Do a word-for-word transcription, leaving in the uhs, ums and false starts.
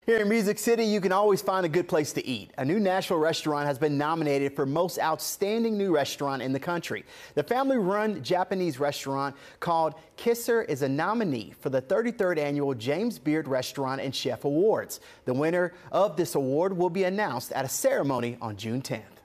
Here in Music City, you can always find a good place to eat. A new Nashville restaurant has been nominated for Most Outstanding New Restaurant in the country. The family-run Japanese restaurant called Kisser is a nominee for the thirty-third Annual James Beard Restaurant and Chef Awards. The winner of this award will be announced at a ceremony on June tenth.